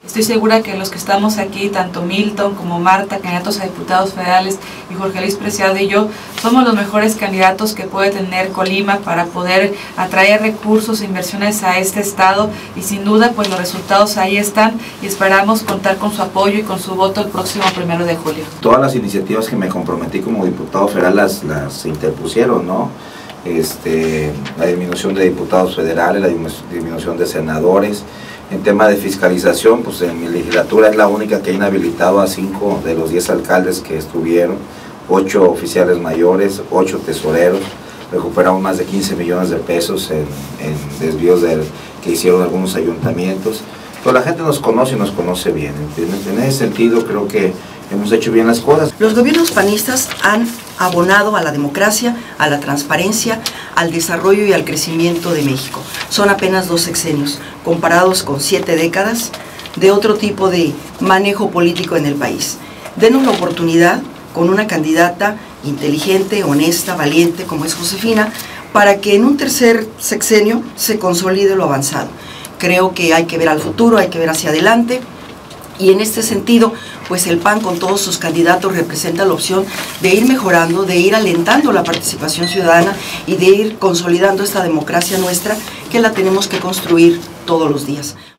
Estoy segura que los que estamos aquí, tanto Milton como Marta, candidatos a diputados federales, y Jorge Luis Preciado y yo, somos los mejores candidatos que puede tener Colima para poder atraer recursos e inversiones a este estado, y sin duda pues los resultados ahí están y esperamos contar con su apoyo y con su voto el próximo 1 de julio. Todas las iniciativas que me comprometí como diputado federal las interpusieron, ¿no? La disminución de diputados federales, la disminución de senadores. En tema de fiscalización, pues en mi legislatura es la única que ha inhabilitado a 5 de los 10 alcaldes que estuvieron, 8 oficiales mayores, 8 tesoreros, recuperamos más de 15 millones de pesos en desvíos que hicieron algunos ayuntamientos. Pero la gente nos conoce y nos conoce bien, ¿entiendes? En ese sentido creo que hemos hecho bien las cosas. Los gobiernos panistas han abonado a la democracia, a la transparencia, al desarrollo y al crecimiento de México. Son apenas 2 sexenios, comparados con 7 décadas de otro tipo de manejo político en el país. Denos la oportunidad con una candidata inteligente, honesta, valiente, como es Josefina, para que en un tercer sexenio se consolide lo avanzado. Creo que hay que ver al futuro, hay que ver hacia adelante. Y en este sentido, pues el PAN con todos sus candidatos representa la opción de ir mejorando, de ir alentando la participación ciudadana y de ir consolidando esta democracia nuestra que la tenemos que construir todos los días.